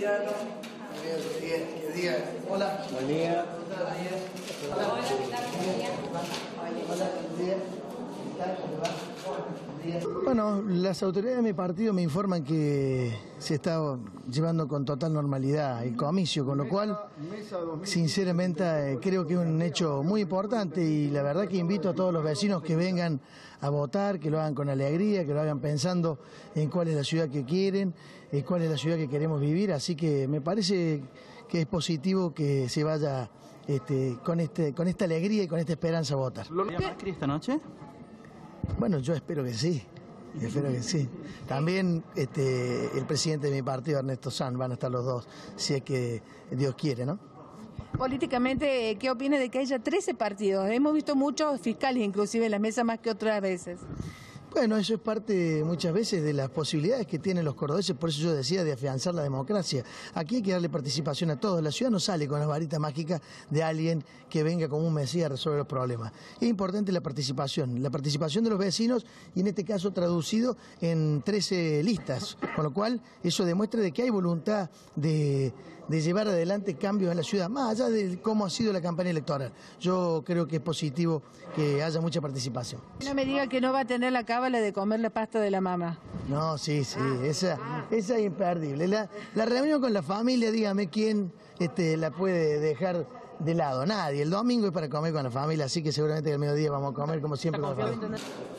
Mariano. Que diga hola. Buen día. Hola, ¿qué tal? Buen día. Hola, buen día. ¿Qué tal? ¿Cómo va? Bueno, las autoridades de mi partido me informan que se está llevando con total normalidad el comicio, con lo cual, sinceramente, creo que es un hecho muy importante y la verdad que invito a todos los vecinos que vengan a votar, que lo hagan con alegría, que lo hagan pensando en cuál es la ciudad que quieren, cuál es la ciudad que queremos vivir, así que me parece que es positivo que se vaya con esta alegría y con esta esperanza a votar. ¿Lo haría Macri esta noche? Bueno, yo espero que sí. Espero que sí. También el presidente de mi partido, Ernesto Sanz, van a estar los dos, si es que Dios quiere, ¿no? Políticamente, ¿qué opina de que haya 13 partidos? Hemos visto muchos fiscales, inclusive en la mesa, más que otras veces. Bueno, eso es parte muchas veces de las posibilidades que tienen los cordobeses, por eso yo decía de afianzar la democracia. Aquí hay que darle participación a todos. La ciudad no sale con las varitas mágicas de alguien que venga como un mesías a resolver los problemas. Es importante la participación de los vecinos y en este caso traducido en 13 listas, con lo cual eso demuestra de que hay voluntad de llevar adelante cambios en la ciudad, más allá de cómo ha sido la campaña electoral. Yo creo que es positivo que haya mucha participación. No me diga que no va a tener la cábala de comer la pasta de la mamá. No, sí, esa es imperdible. La reunión con la familia, dígame quién la puede dejar de lado. Nadie. El domingo es para comer con la familia, así que seguramente al mediodía vamos a comer como siempre con la familia.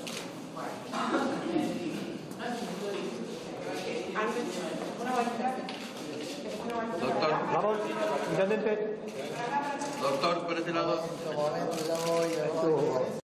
Doctor. Vamos, intendente. Doctor, por este lado.